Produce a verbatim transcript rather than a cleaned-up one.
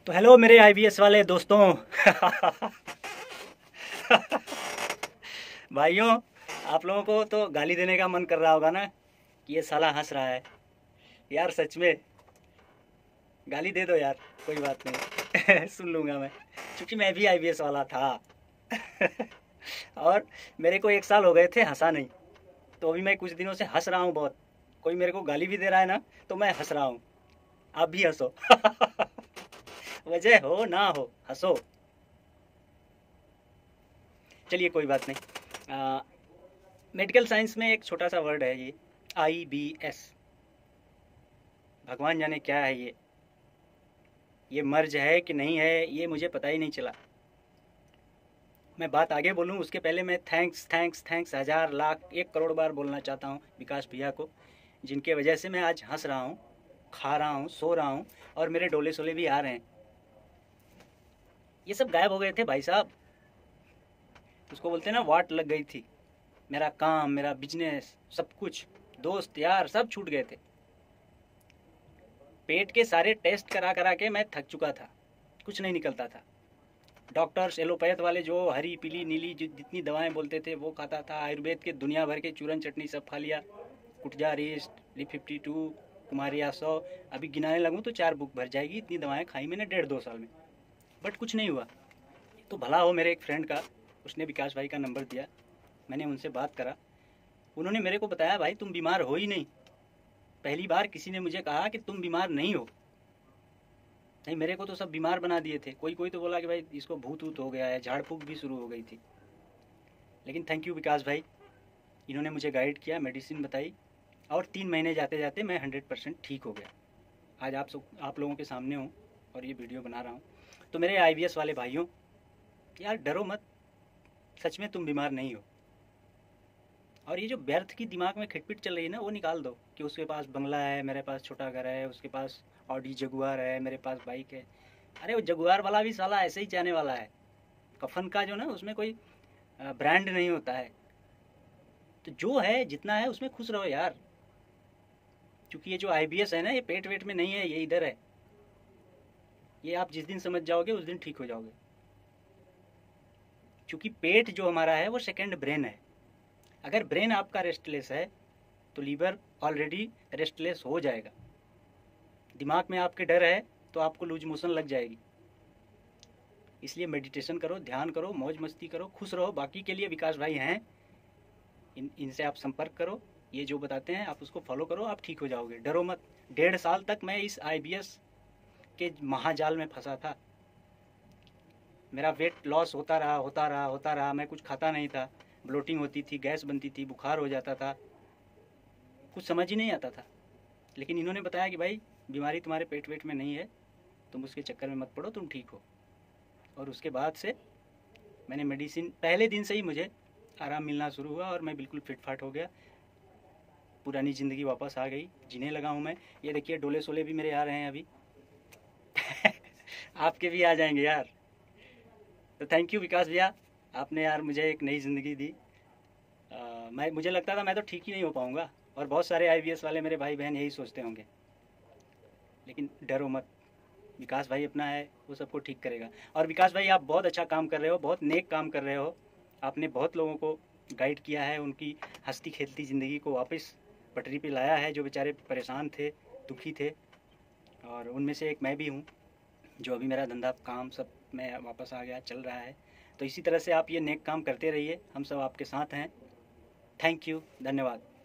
तो हेलो मेरे आईवीएस वाले दोस्तों भाइयों, आप लोगों को तो गाली देने का मन कर रहा होगा ना कि ये साला हंस रहा है। यार सच में गाली दे दो यार, कोई बात नहीं सुन लूँगा मैं, क्योंकि मैं भी आईवीएस वाला था और मेरे को एक साल हो गए थे हंसा नहीं, तो अभी मैं कुछ दिनों से हंस रहा हूँ बहुत। कोई मेरे को गाली भी दे रहा है ना तो मैं हंस रहा हूँ। आप भी हंसो वजह हो ना हो हंसो। चलिए कोई बात नहीं। मेडिकल साइंस में एक छोटा सा वर्ड है ये आई बी एस। भगवान जाने क्या है ये ये मर्ज है कि नहीं है, ये मुझे पता ही नहीं चला। मैं बात आगे बोलूँ उसके पहले मैं थैंक्स थैंक्स थैंक्स हज़ार लाख एक करोड़ बार बोलना चाहता हूँ विकास भैया को, जिनके वजह से मैं आज हंस रहा हूँ, खा रहा हूँ, सो रहा हूँ और मेरे डोले सोले भी आ रहे हैं। ये सब गायब हो गए थे भाई साहब। उसको बोलते हैं ना, वाट लग गई थी। मेरा काम, मेरा बिजनेस, सब कुछ, दोस्त यार सब छूट गए थे। पेट के सारे टेस्ट करा करा के मैं थक चुका था, कुछ नहीं निकलता था। डॉक्टर्स एलोपैथ वाले जो हरी पीली नीली जितनी दवाएं बोलते थे वो खाता था। आयुर्वेद के दुनिया भर के चूरन चटनी सब खा लिया। कुटजा रिस्ट, ली फिफ्टी टू, कुमारिया सौ, अभी गिनाने लगूँ तो चार बुक भर जाएगी, इतनी दवाएं खाई मैंने डेढ़ दो साल में, बट कुछ नहीं हुआ। तो भला हो मेरे एक फ्रेंड का, उसने विकास भाई का नंबर दिया, मैंने उनसे बात करा। उन्होंने मेरे को बताया भाई तुम बीमार हो ही नहीं। पहली बार किसी ने मुझे कहा कि तुम बीमार नहीं हो। नहीं, मेरे को तो सब बीमार बना दिए थे। कोई कोई तो बोला कि भाई इसको भूत वूत हो गया है, झाड़ फूक भी शुरू हो गई थी। लेकिन थैंक यू विकास भाई, इन्होंने मुझे गाइड किया, मेडिसिन बताई और तीन महीने जाते जाते मैं हंड्रेड परसेंट ठीक हो गया। आज आप सब आप लोगों के सामने हूँ और ये वीडियो बना रहा हूँ। तो मेरे आईवीएस वाले भाइयों, यार डरो मत, सच में तुम बीमार नहीं हो। और ये जो व्यर्थ की दिमाग में खिटपिट चल रही है ना, वो निकाल दो कि उसके पास बंगला है, मेरे पास छोटा घर है, उसके पास ऑडी जगुआर है, मेरे पास बाइक है। अरे वो जगुआर वाला भी साला ऐसे ही जाने वाला है। कफन का जो ना, उसमें कोई ब्रांड नहीं होता है। तो जो है जितना है उसमें खुश रहो यार। क्योंकि ये जो आईबीएस है ना, ये पेट वेट में नहीं है, ये इधर है। ये आप जिस दिन समझ जाओगे उस दिन ठीक हो जाओगे। क्योंकि पेट जो हमारा है वो सेकंड ब्रेन है। अगर ब्रेन आपका रेस्टलेस है तो लीवर ऑलरेडी रेस्टलेस हो जाएगा। दिमाग में आपके डर है तो आपको लूज मोशन लग जाएगी। इसलिए मेडिटेशन करो, ध्यान करो, मौज मस्ती करो, खुश रहो। बाकी के लिए विकास भाई हैं, इन इनसे आप संपर्क करो। ये जो बताते हैं आप उसको फॉलो करो, आप ठीक हो जाओगे। डरो मत। डेढ़ साल तक मैं इस आईबीएस के महाजाल में फंसा था। मेरा वेट लॉस होता रहा होता रहा होता रहा मैं कुछ खाता नहीं था, ब्लोटिंग होती थी, गैस बनती थी, बुखार हो जाता था, कुछ समझ ही नहीं आता था। लेकिन इन्होंने बताया कि भाई बीमारी तुम्हारे पेट वेट में नहीं है, तुम उसके चक्कर में मत पड़ो, तुम ठीक हो। और उसके बाद से मैंने मेडिसिन, पहले दिन से ही मुझे आराम मिलना शुरू हुआ और मैं बिल्कुल फिट फाट हो गया। पुरानी ज़िंदगी वापस आ गई, जीने लगा हूँ मैं। ये देखिए डोले सोले भी मेरे आ रहे हैं अभी आपके भी आ जाएंगे यार। तो थैंक यू विकास भैया, आपने यार मुझे एक नई ज़िंदगी दी। आ, मैं मुझे लगता था मैं तो ठीक ही नहीं हो पाऊँगा, और बहुत सारे आईवीएस वाले मेरे भाई बहन यही सोचते होंगे। लेकिन डरो मत, विकास भाई अपना है, वो सबको ठीक करेगा। और विकास भाई आप बहुत अच्छा काम कर रहे हो, बहुत नेक काम कर रहे हो। आपने बहुत लोगों को गाइड किया है, उनकी हंसती खेलती ज़िंदगी को वापस पटरी पे लाया है, जो बेचारे परेशान थे, दुखी थे। और उनमें से एक मैं भी हूँ, जो अभी मेरा धंधा काम सब में वापस आ गया, चल रहा है। तो इसी तरह से आप ये नेक काम करते रहिए, हम सब आपके साथ हैं। थैंक यू, धन्यवाद।